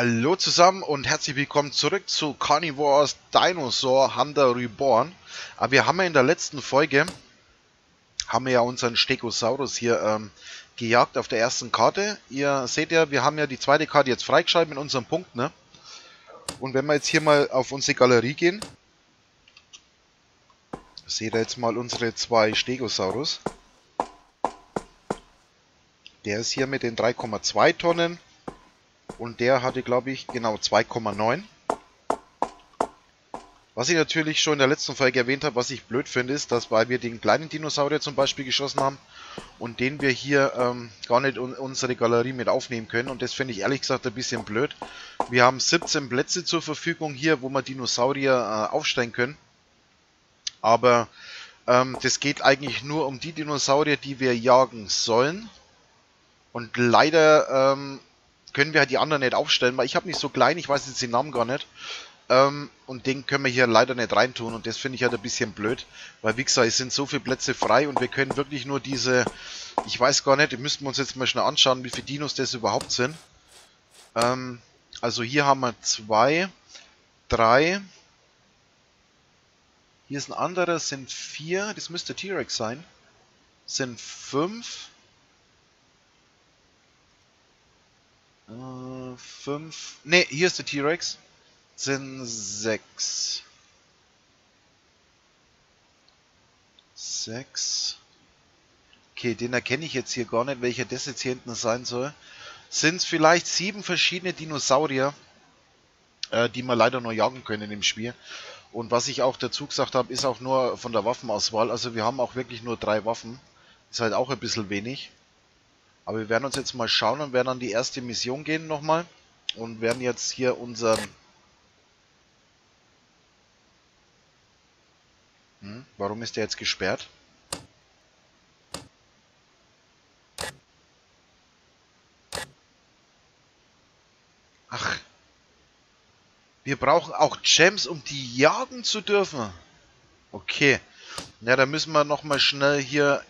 Hallo zusammen und herzlich willkommen zurück zu Carnivores Dinosaur Hunter Reborn. Aber wir haben ja in der letzten Folge unseren Stegosaurus hier gejagt auf der ersten Karte. Ihr seht ja, wir haben ja die zweite Karte jetzt freigeschaltet mit unserem Punkt, ne? Und wenn wir jetzt hier mal auf unsere Galerie gehen, seht ihr jetzt mal unsere zwei Stegosaurus. Der ist hier mit den 3,2 Tonnen. Und der hatte, glaube ich, genau 2,9. Was ich natürlich schon in der letzten Folge erwähnt habe, was ich blöd finde, ist, dass weil wir den kleinen Dinosaurier zum Beispiel geschossen haben und den wir hier gar nicht in unsere Galerie mit aufnehmen können. Und das finde ich ehrlich gesagt ein bisschen blöd. Wir haben 17 Plätze zur Verfügung hier, wo wir Dinosaurier aufstellen können. Aber das geht eigentlich nur um die Dinosaurier, die wir jagen sollen. Und leider können wir halt die anderen nicht aufstellen, weil ich habe nicht so klein, ich weiß jetzt den Namen gar nicht. Und den können wir hier leider nicht reintun und das finde ich halt ein bisschen blöd, weil wie gesagt, es sind so viele Plätze frei und wir können wirklich nur diese, ich weiß gar nicht, müssten wir uns jetzt mal schnell anschauen, wie viele Dinos das überhaupt sind. Also hier haben wir 2, 3, hier ist ein anderer, sind 4, das müsste T-Rex sein, sind 5, 5, ne, hier ist der T-Rex, sind 6. 6. Okay, den erkenne ich jetzt hier gar nicht, welcher das jetzt hier hinten sein soll. Sind es vielleicht 7 verschiedene Dinosaurier, die wir leider nur jagen können im Spiel. Und was ich auch dazu gesagt habe, ist auch nur von der Waffenauswahl. Also wir haben auch wirklich nur 3 Waffen. Ist halt auch ein bisschen wenig. Aber wir werden uns jetzt mal schauen und werden an die erste Mission gehen nochmal. Und werden jetzt hier unseren... warum ist der jetzt gesperrt? Ach. Wir brauchen auch Gems, um die jagen zu dürfen. Okay. Na, da müssen wir nochmal schnell hier...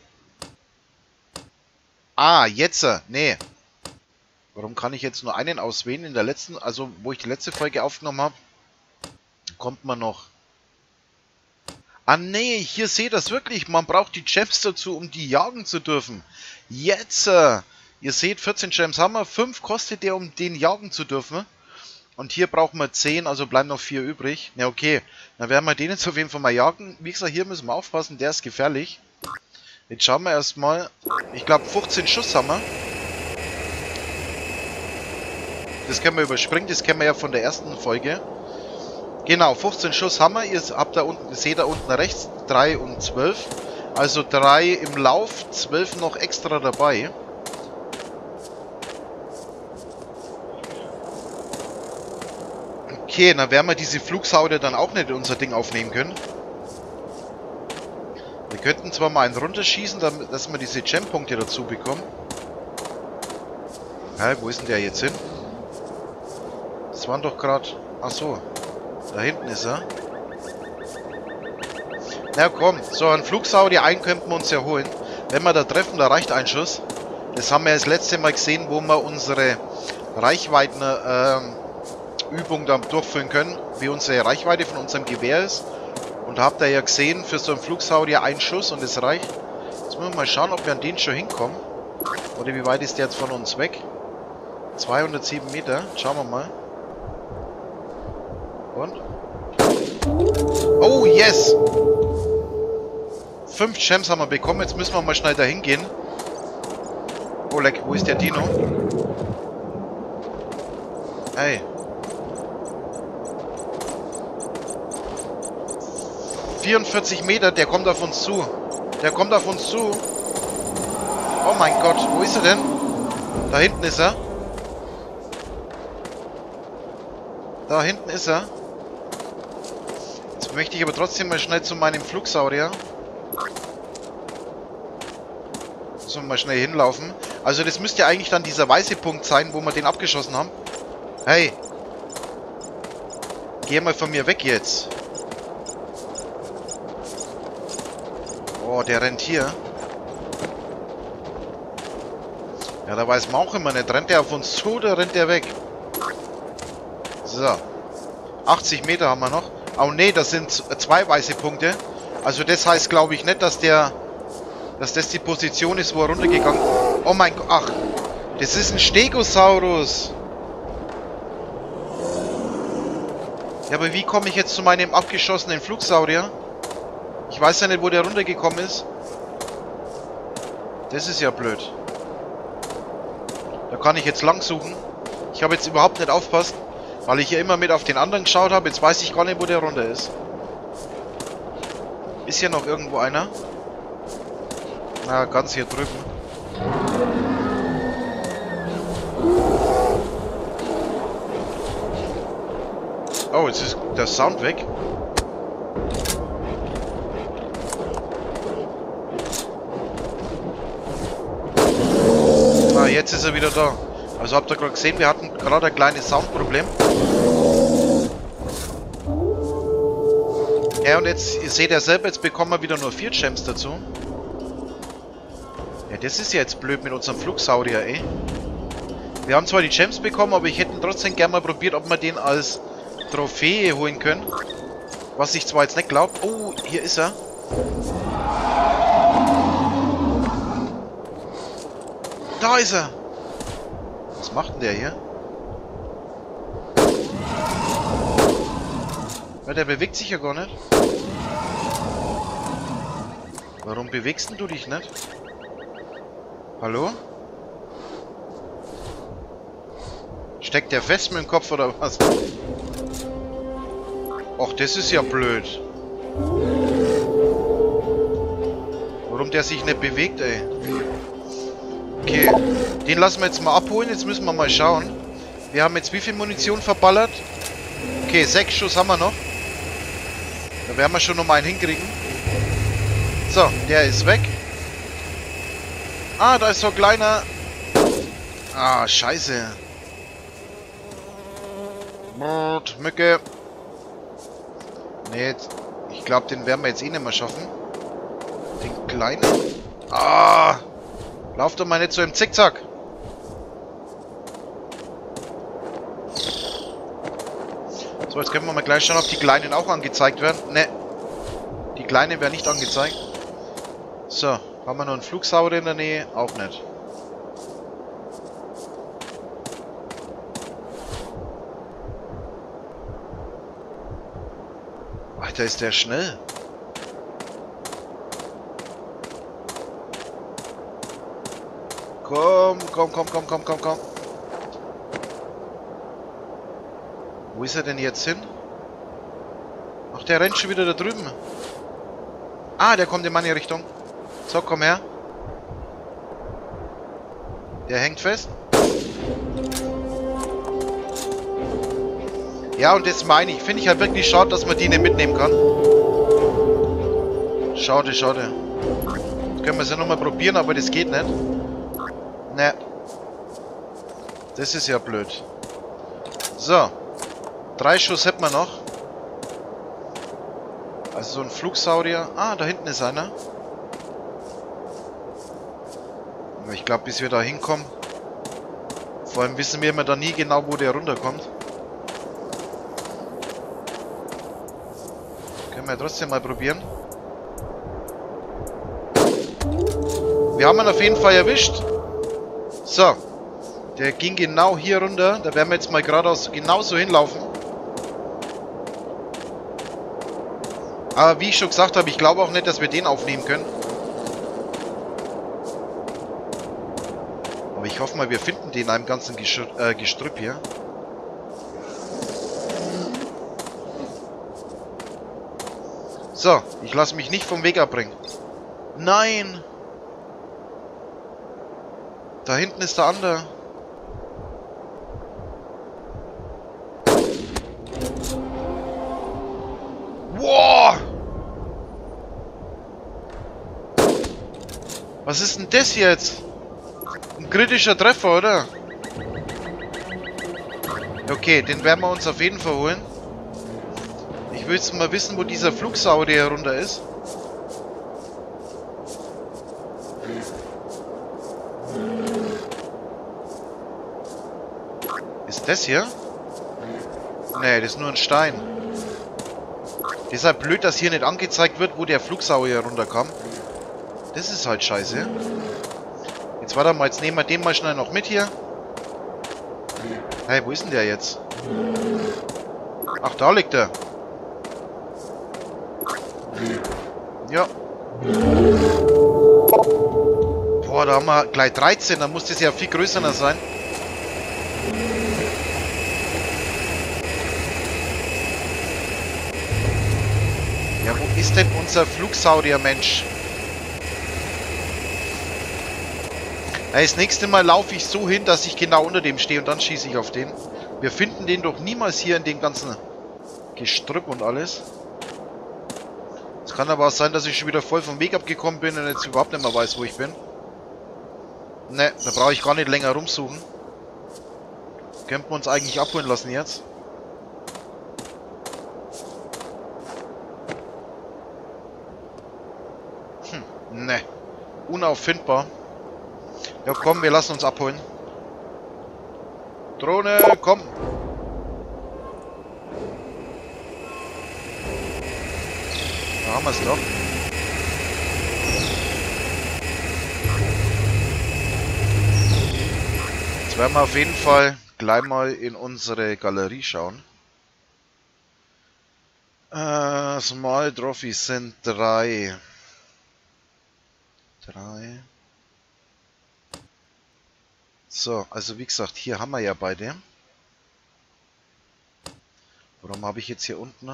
Ah, jetzt. Nee. Warum kann ich jetzt nur einen auswählen? In der letzten, also wo ich die letzte Folge aufgenommen habe, kommt man noch... Ah nee, hier seht ihr das wirklich. Man braucht die Gems dazu, um die jagen zu dürfen. Jetzt. Ihr seht, 14 Gems haben wir. 5 kostet der, um den jagen zu dürfen. Und hier brauchen wir 10, also bleiben noch 4 übrig. Na okay, dann werden wir den jetzt auf jeden Fall mal jagen. Wie gesagt, hier müssen wir aufpassen, der ist gefährlich. Jetzt schauen wir erstmal. Ich glaube 15 Schuss haben wir. Das können wir überspringen, das kennen wir ja von der ersten Folge. Genau, 15 Schuss haben wir. Ihr habt da unten, seht da unten rechts, 3 und 12. Also 3 im Lauf, 12 noch extra dabei. Okay, dann werden wir diese Flugsaurier dann auch nicht in unser Ding aufnehmen können. Wir könnten zwar mal einen runterschießen, dass wir diese Gem-Punkte dazu bekommen. Hä, wo ist denn der jetzt hin? Das waren doch gerade... Ach so, da hinten ist er. Na komm, so einen Flugsaurier einen könnten wir uns ja holen. Wenn wir da treffen, da reicht ein Schuss. Das haben wir das letzte Mal gesehen, wo wir unsere Reichweiten... Übung dann durchführen können, wie unsere Reichweite von unserem Gewehr ist. Und habt ihr ja gesehen, für so einen Flugsaurier ein Schuss und es reicht. Jetzt müssen wir mal schauen, ob wir an den schon hinkommen. Oder wie weit ist der jetzt von uns weg? 207 Meter. Schauen wir mal. Und? Oh, yes! 5 Gems haben wir bekommen. Jetzt müssen wir mal schnell dahin gehen. Oh, leck, wo ist der Dino? Hey. 44 Meter, der kommt auf uns zu. Der kommt auf uns zu. Oh mein Gott, wo ist er denn? Da hinten ist er. Da hinten ist er. Jetzt möchte ich aber trotzdem mal schnell zu meinem Flugsaurier. Müssen wir mal schnell hinlaufen. Also das müsste ja eigentlich dann dieser weiße Punkt sein, wo wir den abgeschossen haben. Hey. Geh mal von mir weg jetzt. Oh, der rennt hier. Ja, da weiß man auch immer nicht. Rennt der auf uns zu oder rennt der weg? So. 80 Meter haben wir noch. Oh ne, das sind 2 weiße Punkte. Also das heißt, glaube ich, nicht, dass das die Position ist, wo er runtergegangen ist. Oh mein Gott, ach. Das ist ein Stegosaurus. Ja, aber wie komme ich jetzt zu meinem abgeschossenen Flugsaurier? Ich weiß ja nicht, wo der runtergekommen ist. Das ist ja blöd. Da kann ich jetzt lang suchen. Ich habe jetzt überhaupt nicht aufpasst, weil ich ja immer mit auf den anderen geschaut habe. Jetzt weiß ich gar nicht, wo der runter ist. Ist hier noch irgendwo einer? Na, ganz hier drüben. Oh, jetzt ist der Sound weg. Ah, jetzt ist er wieder da. Also habt ihr gerade gesehen, wir hatten gerade ein kleines Soundproblem. Ja, und jetzt, ihr seht ja selber, jetzt bekommen wir wieder nur 4 Gems dazu. Ja, das ist ja jetzt blöd mit unserem Flugsaurier, ey. Wir haben zwar die Gems bekommen, aber ich hätte trotzdem gerne mal probiert, ob wir den als Trophäe holen können. Was ich zwar jetzt nicht glaube. Oh, hier ist er. Da ist er. Was macht denn der hier? Ja, der bewegt sich ja gar nicht. Warum bewegst denn du dich nicht? Hallo? Steckt der fest mit dem Kopf oder was? Och, das ist ja blöd. Warum der sich nicht bewegt, ey? Okay, den lassen wir jetzt mal abholen. Jetzt müssen wir mal schauen. Wir haben jetzt wie viel Munition verballert? Okay, 6 Schuss haben wir noch. Da werden wir schon noch mal einen hinkriegen. So, der ist weg. Ah, da ist so ein kleiner... Ah, scheiße. Mücke. Nee, ich glaube, den werden wir jetzt eh nicht mehr schaffen. Den kleinen. Ah! Lauf doch mal nicht so im Zickzack. So, jetzt können wir mal gleich schauen, ob die Kleinen auch angezeigt werden. Ne. Die Kleinen werden nicht angezeigt. So, haben wir noch einen Flugsaurier in der Nähe? Auch nicht. Alter, ist der schnell. Komm. Wo ist er denn jetzt hin? Ach, der rennt schon wieder da drüben. Ah, der kommt in meine Richtung. So, komm her. Der hängt fest. Ja, und das meine ich. Finde ich halt wirklich schade, dass man die nicht mitnehmen kann. Schade. Jetzt können wir es ja nochmal probieren, aber das geht nicht. Ne. Das ist ja blöd. So. 3 Schuss hätten wir noch. Also so ein Flugsaurier. Ah, da hinten ist einer. Aber ich glaube, bis wir da hinkommen. Vor allem wissen wir immer da nie genau, wo der runterkommt. Können wir trotzdem mal probieren. Wir haben ihn auf jeden Fall erwischt. So. Der ging genau hier runter. Da werden wir jetzt mal geradeaus genauso hinlaufen. Aber wie ich schon gesagt habe, ich glaube auch nicht, dass wir den aufnehmen können. Aber ich hoffe mal, wir finden den in einem ganzen Gestrüpp hier. So, ich lasse mich nicht vom Weg abbringen. Nein! Da hinten ist der andere. Wow! Was ist denn das jetzt? Ein kritischer Treffer, oder? Okay, den werden wir uns auf jeden Fall holen. Ich will jetzt mal wissen, wo dieser Flugsaurier runter ist. Ist das hier? Nee, das ist nur ein Stein. Deshalb blöd, dass hier nicht angezeigt wird, wo der Flugsaurier runterkam. Das ist halt scheiße. Jetzt warte mal, jetzt nehmen wir den mal schnell noch mit hier. Hey, wo ist denn der jetzt? Ach, da liegt er. Ja. Boah, da haben wir gleich 13, dann muss das ja viel größer sein. Ja, wo ist denn unser Flugsaurier, Mensch? Ja, das nächste Mal laufe ich so hin, dass ich genau unter dem stehe und dann schieße ich auf den. Wir finden den doch niemals hier in dem ganzen Gestrüpp und alles. Es kann aber auch sein, dass ich schon wieder voll vom Weg abgekommen bin und jetzt überhaupt nicht mehr weiß, wo ich bin. Ne, da brauche ich gar nicht länger rumsuchen. Könnten wir uns eigentlich abholen lassen jetzt. Ne, unauffindbar. Ja komm, wir lassen uns abholen. Drohne, komm. Da haben wir es doch. Jetzt werden wir auf jeden Fall gleich mal in unsere Galerie schauen. Small Trophies sind 3. 3. So, also wie gesagt, hier haben wir ja beide. Warum habe ich jetzt hier unten?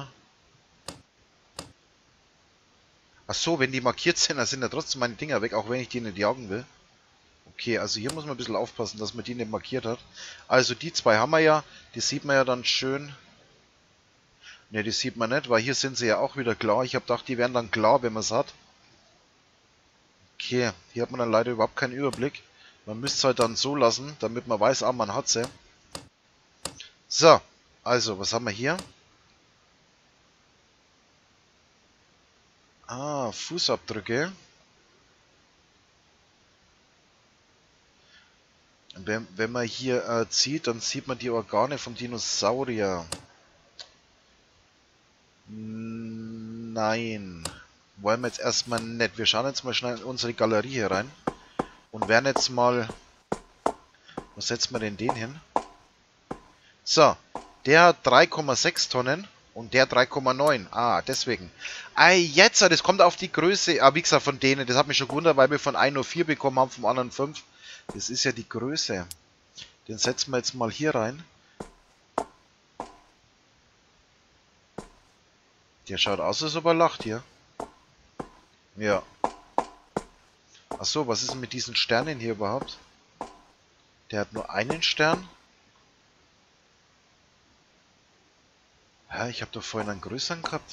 Ach so, wenn die markiert sind, dann sind ja trotzdem meine Dinger weg, auch wenn ich die nicht jagen will. Okay, also hier muss man ein bisschen aufpassen, dass man die nicht markiert hat. Also die zwei haben wir ja, die sieht man ja dann schön. Ne, die sieht man nicht, weil hier sind sie ja auch wieder klar. Ich habe gedacht, die wären dann klar, wenn man es hat. Okay, hier hat man dann leider überhaupt keinen Überblick. Man müsste es halt dann so lassen, damit man weiß, ah, man hat sie. So, also, was haben wir hier? Ah, Fußabdrücke. Wenn man hier zieht, dann sieht man die Organe vom Dinosaurier. Nein. Wollen wir jetzt erstmal nicht. Wir schauen jetzt mal schnell in unsere Galerie hier rein. Und werden jetzt mal... Wo setzen wir denn den hin? So. Der hat 3,6 Tonnen und der 3,9. Ah, deswegen. Ah, jetzt, das kommt auf die Größe. Ah, wie gesagt, von denen. Das hat mich schon gewundert, weil wir von einem nur 4 bekommen haben, vom anderen 5. Das ist ja die Größe. Den setzen wir jetzt mal hier rein. Der schaut aus, als ob er lacht hier. Ja. Achso, was ist denn mit diesen Sternen hier überhaupt? Der hat nur einen Stern. Hä, ich habe doch vorhin einen größeren gehabt.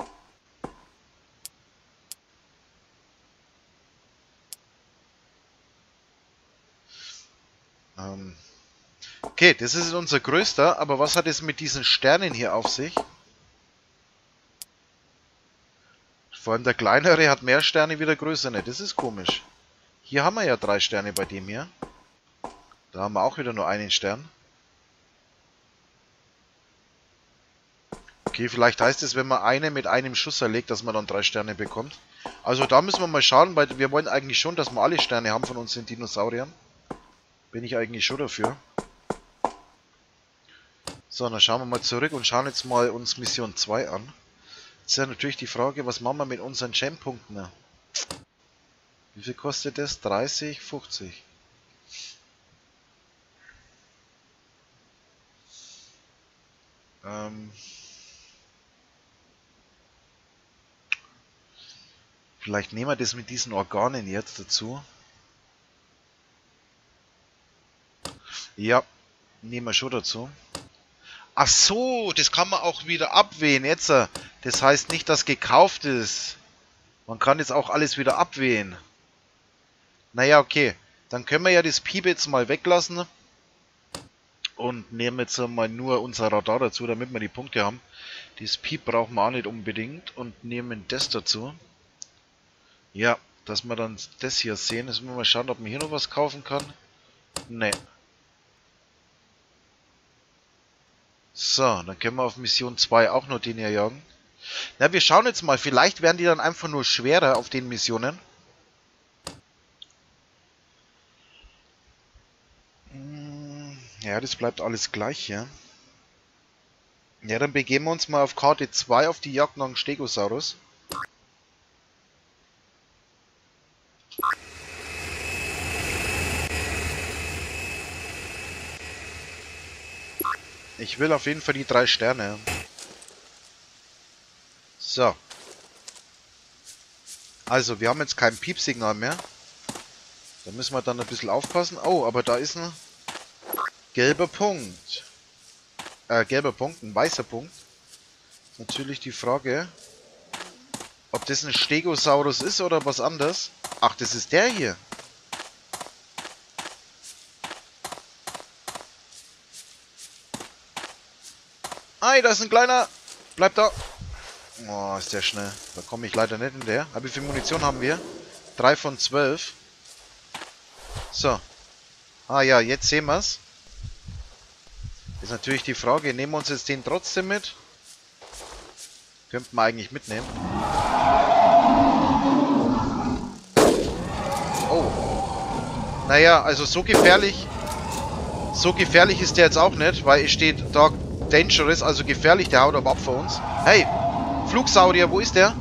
Okay, das ist unser größter, aber was hat es mit diesen Sternen hier auf sich? Vor allem der kleinere hat mehr Sterne wie der größere. Das ist komisch. Hier haben wir ja 3 Sterne bei dem hier. Da haben wir auch wieder nur einen Stern. Okay, vielleicht heißt es, wenn man eine mit einem Schuss erlegt, dass man dann 3 Sterne bekommt. Also da müssen wir mal schauen, weil wir wollen eigentlich schon, dass wir alle Sterne haben von uns den Dinosauriern. Bin ich eigentlich schon dafür. So, dann schauen wir mal zurück und schauen jetzt mal uns Mission 2 an. Jetzt ist ja natürlich die Frage, was machen wir mit unseren Gem-Punkten? Wie viel kostet das? 30, 50. Vielleicht nehmen wir das mit diesen Organen jetzt dazu. Ja, nehmen wir schon dazu. Ach so, das kann man auch wieder abwählen jetzt. Das heißt nicht, dass gekauft ist. Man kann jetzt auch alles wieder abwählen. Naja, okay. Dann können wir ja das Piep jetzt mal weglassen. Und nehmen jetzt mal nur unser Radar dazu, damit wir die Punkte haben. Das Piep brauchen wir auch nicht unbedingt. Und nehmen das dazu. Ja, dass wir dann das hier sehen. Jetzt müssen wir mal schauen, ob man hier noch was kaufen kann. Ne. So, dann können wir auf Mission 2 auch noch den hier jagen. Na, wir schauen jetzt mal. Vielleicht werden die dann einfach nur schwerer auf den Missionen. Ja, das bleibt alles gleich hier. Ja, dann begeben wir uns mal auf Karte 2 auf die Jagd nach dem Stegosaurus. Ich will auf jeden Fall die 3 Sterne. So. Also, wir haben jetzt kein Piepsignal mehr. Da müssen wir dann ein bisschen aufpassen. Oh, aber da ist ein gelber Punkt. Gelber Punkt, ein weißer Punkt. Natürlich die Frage, ob das ein Stegosaurus ist oder was anderes. Ach, das ist der hier. Ei, da ist ein kleiner. Bleib da. Oh, ist der schnell. Da komme ich leider nicht hinterher. Aber wie viel Munition haben wir? 3 von 12. So. Ah ja, jetzt sehen wir es. Ist natürlich die Frage, nehmen wir uns jetzt den trotzdem mit? Könnten wir eigentlich mitnehmen. Oh. Naja, also so gefährlich. So gefährlich ist der jetzt auch nicht, weil es steht da Dangerous, also gefährlich, der haut aber ab vor uns. Hey, Flugsaurier, wo ist der?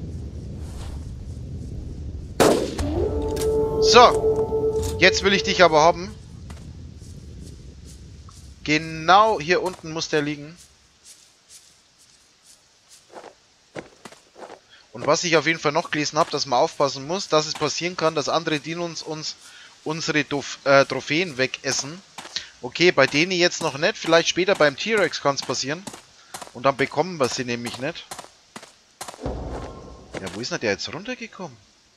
So, jetzt will ich dich aber haben. Genau hier unten muss der liegen. Und was ich auf jeden Fall noch gelesen habe, dass man aufpassen muss, dass es passieren kann, dass andere Dinos uns unsere Trophäen wegessen. Okay, bei denen jetzt noch nicht. Vielleicht später beim T-Rex kann es passieren. Und dann bekommen wir sie nämlich nicht. Ja, wo ist denn der jetzt runtergekommen?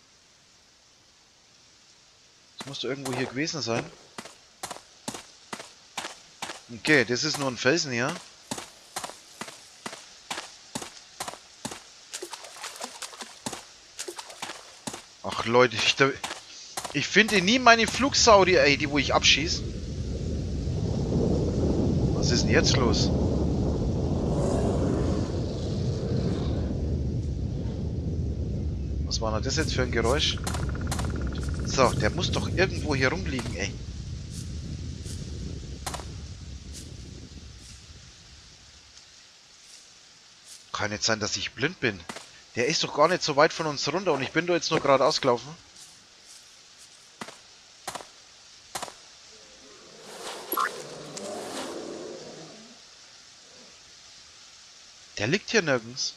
Das muss doch irgendwo hier gewesen sein. Okay, das ist nur ein Felsen hier. Ach Leute, ich finde nie meine Flugsaurier, ey, die wo ich abschieße. Was ist denn jetzt los? Was war denn das jetzt für ein Geräusch? So, der muss doch irgendwo hier rumliegen, ey. Kann nicht sein, dass ich blind bin. Der ist doch gar nicht so weit von uns runter und ich bin da jetzt nur geradeaus gelaufen. Der liegt hier nirgends.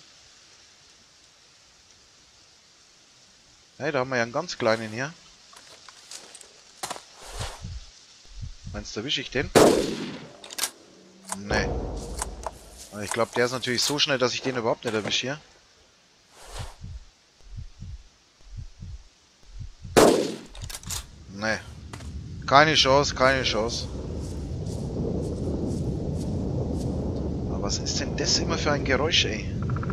Hey, da haben wir ja einen ganz kleinen hier. Meinst du, erwische ich den? Nee. Aber ich glaube, der ist natürlich so schnell, dass ich den überhaupt nicht erwische hier. Nee. Keine Chance, keine Chance. Aber was ist denn das immer für ein Geräusch, ey?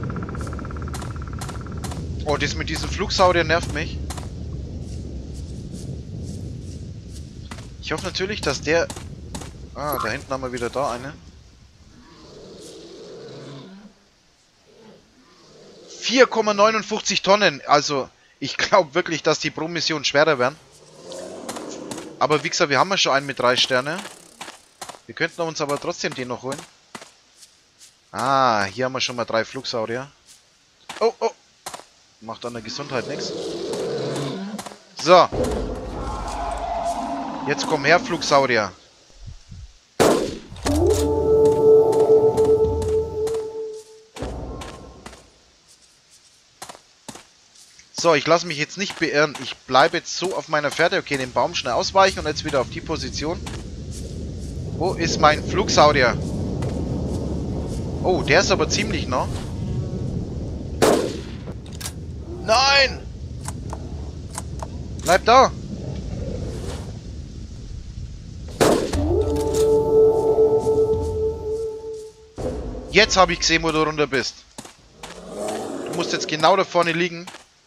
Oh, das mit diesem Flugsaurier nervt mich. Ich hoffe natürlich, dass der... Ah, da hinten haben wir wieder da eine. 4,59 Tonnen. Also, ich glaube wirklich, dass die pro Mission schwerer werden. Aber wie gesagt, wir haben ja schon einen mit 3 Sterne. Wir könnten uns aber trotzdem den noch holen. Ah, hier haben wir schon mal 3 Flugsaurier. Oh, oh. Macht an der Gesundheit nichts. So. Jetzt komm her, Flugsaurier. So, ich lasse mich jetzt nicht beirren. Ich bleibe jetzt so auf meiner Fährte. Okay, den Baum schnell ausweichen und jetzt wieder auf die Position. Wo ist mein Flugsaurier? Oh, der ist aber ziemlich nah. Nein! Bleib da! Jetzt habe ich gesehen, wo du runter bist. Du musst jetzt genau da vorne liegen.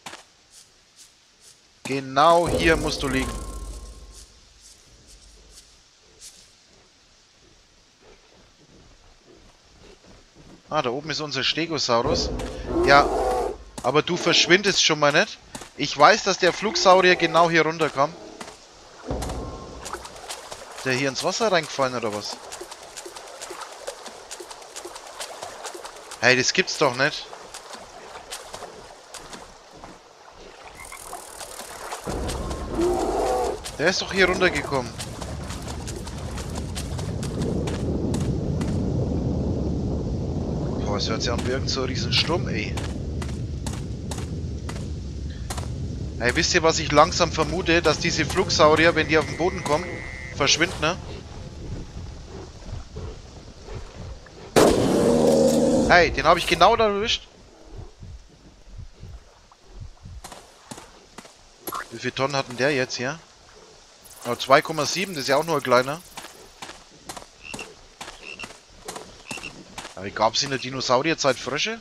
Genau hier musst du liegen. Ah, da oben ist unser Stegosaurus. Ja, aber du verschwindest schon mal nicht. Ich weiß, dass der Flugsaurier genau hier runterkam. Ist der hier ins Wasser reingefallen oder was? Hey, das gibt's doch nicht. Der ist doch hier runtergekommen. Boah, es hört sich an wie irgend so ein Riesensturm, ey. Hey, wisst ihr, was ich langsam vermute? Dass diese Flugsaurier, wenn die auf den Boden kommen, verschwinden, ne? Hey, den habe ich genau da erwischt. Wie viele Tonnen hat denn der jetzt hier? Oh, 2,7, das ist ja auch nur ein kleiner. Aber gab es in der Dinosaurierzeit Frösche?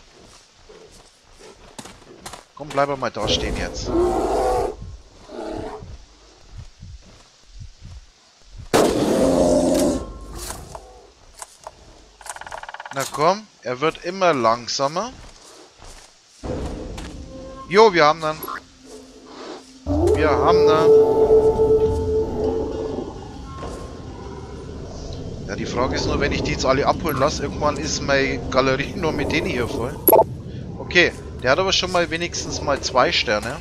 Komm, bleib mal da stehen jetzt. Na komm, er wird immer langsamer. Jo, wir haben dann. Wir haben dann. Ja, die Frage ist nur, wenn ich die jetzt alle abholen lasse, irgendwann ist meine Galerie nur mit denen hier voll. Okay, der hat aber schon mal wenigstens mal 2 Sterne.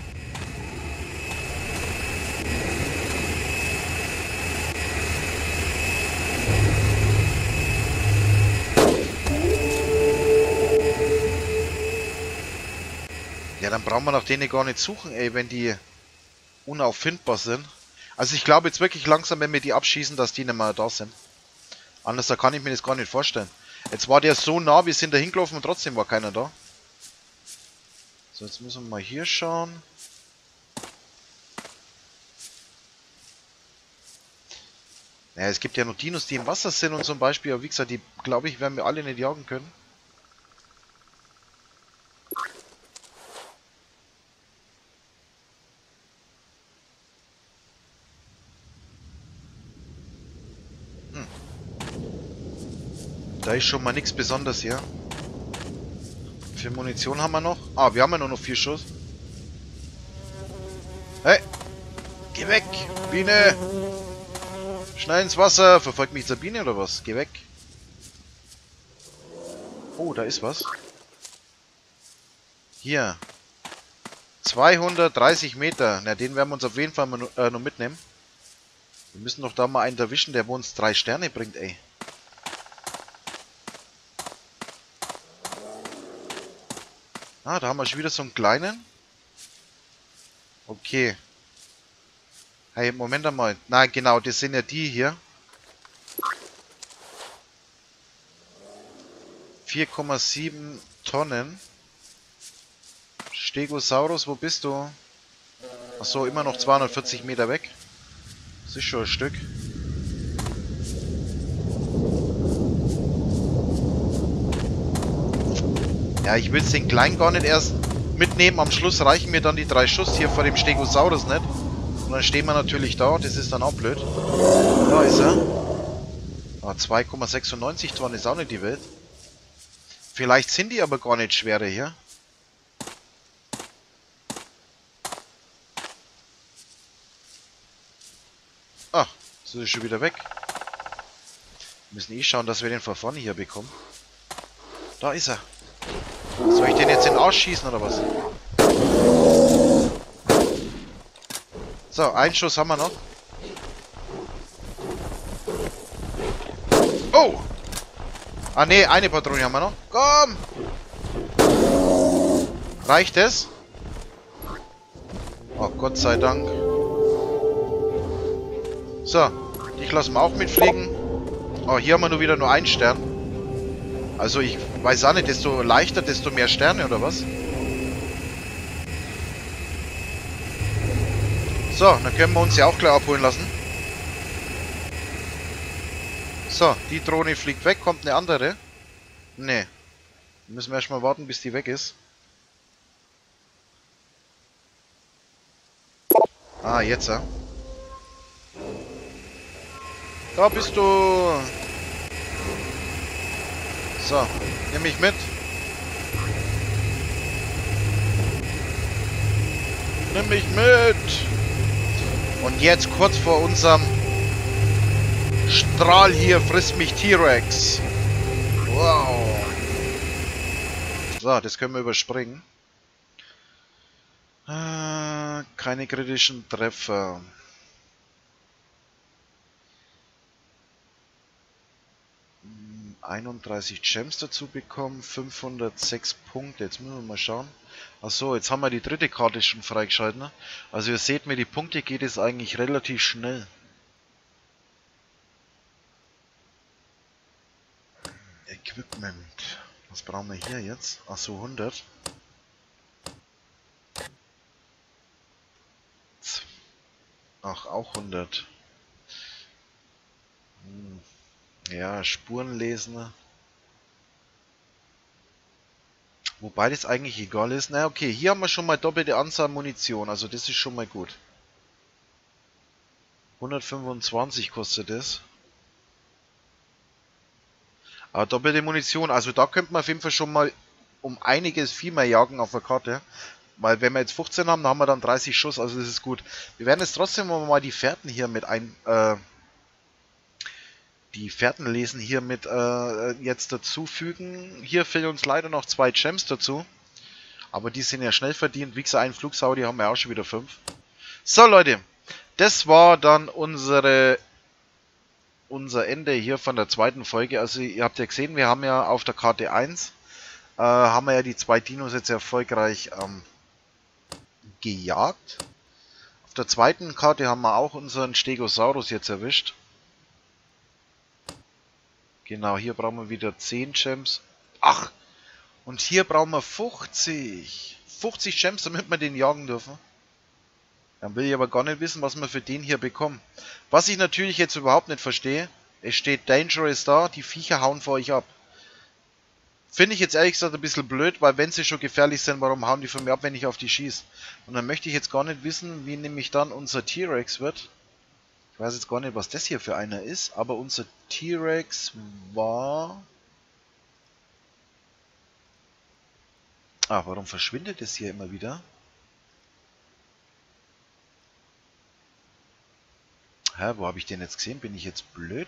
Ja, dann brauchen wir nach denen gar nicht suchen, ey, wenn die unauffindbar sind. Also ich glaube jetzt wirklich langsam, wenn wir die abschießen, dass die nicht mehr da sind. Anders da kann ich mir das gar nicht vorstellen. Jetzt war der so nah, wir sind da hingelaufen und trotzdem war keiner da. So, jetzt müssen wir mal hier schauen. Ja, es gibt ja noch Dinos, die im Wasser sind und zum Beispiel, aber wie gesagt, die glaube ich, werden wir alle nicht jagen können. Da ist schon mal nichts Besonderes hier. Wie viel Munition haben wir noch? Ah, wir haben ja nur noch 4 Schuss. Hey! Geh weg! Biene! Schnell ins Wasser! Verfolgt mich zur Biene oder was? Geh weg! Oh, da ist was. Hier. 230 Meter. Na, den werden wir uns auf jeden Fall mal noch mitnehmen. Wir müssen doch da mal einen erwischen, der uns 3 Sterne bringt, ey. Ah, da haben wir schon wieder so einen kleinen. Okay. Hey, Moment einmal. Nein, genau, das sind ja die hier. 4,7 Tonnen. Stegosaurus, wo bist du? Achso, immer noch 240 Meter weg. Das ist schon ein Stück. Ja, ich will den kleinen gar nicht erst mitnehmen. Am Schluss reichen mir dann die 3 Schuss hier vor dem Stegosaurus nicht. Und dann stehen wir natürlich da. Das ist dann auch blöd. Da ist er. Ah, 2,96 Tonnen ist auch nicht die Welt. Vielleicht sind die aber gar nicht schwerer hier. Ah, so ist schon wieder weg. Wir müssen eh schauen, dass wir den von vorne hier bekommen. Da ist er. Soll ich den jetzt in den Arsch schießen oder was? So, einen Schuss haben wir noch. Oh! Ah ne, eine Patrone haben wir noch. Komm! Reicht es? Oh, Gott sei Dank. So, dich lassen wir auch mitfliegen. Oh, hier haben wir nur wieder nur 1 Stern. Also ich weiß auch nicht, desto leichter, desto mehr Sterne oder was? So, dann können wir uns ja auch gleich abholen lassen. So, die Drohne fliegt weg, kommt eine andere. Ne. Müssen wir erstmal warten, bis die weg ist. Ah, jetzt ja. Da bist du. So, nimm mich mit. Nimm mich mit. Und jetzt kurz vor unserem Strahl hier frisst mich T-Rex. Wow. So, das können wir überspringen. Keine kritischen Treffer. 31 Gems dazu bekommen, 506 Punkte. Jetzt müssen wir mal schauen. Achso, jetzt haben wir die dritte Karte schon freigeschaltet. Ne? Also ihr seht, mit die Punkte geht es eigentlich relativ schnell. Equipment. Was brauchen wir hier jetzt? Achso, 100. Ach, auch 100. Ja, Spuren lesen. Wobei das eigentlich egal ist. Na okay, hier haben wir schon mal doppelte Anzahl Munition. Also das ist schon mal gut. 125 kostet das. Aber doppelte Munition. Also da könnte man auf jeden Fall schon mal um einiges viel mehr jagen auf der Karte. Weil wenn wir jetzt 15 haben, dann haben wir dann 30 Schuss. Also das ist gut. Wir werden jetzt trotzdem mal die Fährten hier mit die Fährtenlesen hier mit jetzt dazufügen. Hier fehlen uns leider noch 2 Gems dazu. Aber die sind ja schnell verdient. Wie gesagt, einen Flugsau, die haben wir auch schon wieder 5. So Leute, das war dann unser Ende hier von der zweiten Folge. Also ihr habt ja gesehen, wir haben ja auf der Karte 1 haben wir ja die 2 Dinos jetzt erfolgreich gejagt. Auf der zweiten Karte haben wir auch unseren Stegosaurus jetzt erwischt. Genau, hier brauchen wir wieder 10 Gems. Ach, und hier brauchen wir 50. 50 Gems, damit wir den jagen dürfen. Dann will ich aber gar nicht wissen, was wir für den hier bekommen. Was ich natürlich jetzt überhaupt nicht verstehe, es steht Dangerous da, die Viecher hauen vor euch ab. Finde ich jetzt ehrlich gesagt ein bisschen blöd, weil wenn sie schon gefährlich sind, warum hauen die von mir ab, wenn ich auf die schieße? Und dann möchte ich jetzt gar nicht wissen, wie nämlich dann unser T-Rex wird. Ich weiß jetzt gar nicht, was das hier für einer ist, aber unser T-Rex war... Ah, warum verschwindet es hier immer wieder? Hä, wo habe ich den jetzt gesehen? Bin ich jetzt blöd?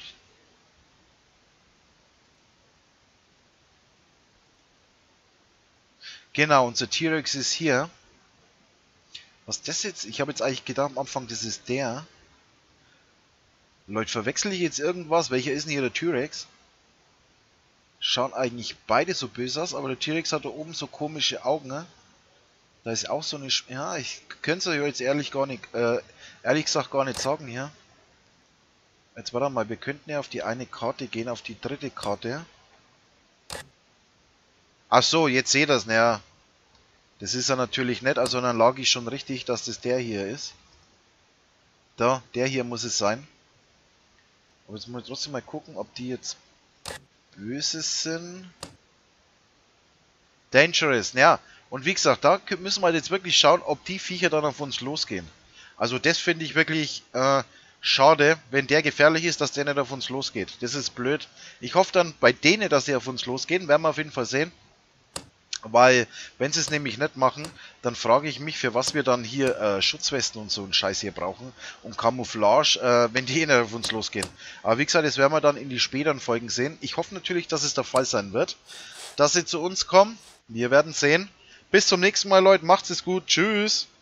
Genau, unser T-Rex ist hier. Was das jetzt? Ich habe jetzt eigentlich gedacht am Anfang, das ist der. Leute, verwechsel ich jetzt irgendwas? Welcher ist denn hier der T-Rex? Schauen eigentlich beide so böse aus, aber der T-Rex hat da oben so komische Augen, ne? Da ist auch so eine... Ja, ich könnte es euch jetzt ehrlich gesagt gar nicht sagen hier. Jetzt warte mal, wir könnten ja auf die eine Karte gehen, auf die dritte Karte. Ach so, jetzt seht ihr es, naja. Das ist ja natürlich nett, also dann lag ich schon richtig, dass das der hier ist. Da, der hier muss es sein. Aber jetzt muss ich trotzdem mal gucken, ob die jetzt böse sind. Dangerous, ja. Und wie gesagt, da müssen wir jetzt wirklich schauen, ob die Viecher dann auf uns losgehen. Also das finde ich wirklich schade, wenn der gefährlich ist, dass der nicht auf uns losgeht. Das ist blöd. Ich hoffe dann bei denen, dass die auf uns losgehen, werden wir auf jeden Fall sehen. Weil, wenn sie es nämlich nicht machen, dann frage ich mich, für was wir dann hier Schutzwesten und so einen Scheiß hier brauchen. Und Camouflage, wenn die nicht auf uns losgehen. Aber wie gesagt, das werden wir dann in die späteren Folgen sehen. Ich hoffe natürlich, dass es der Fall sein wird, dass sie zu uns kommen. Wir werden sehen. Bis zum nächsten Mal, Leute. Macht's es gut. Tschüss.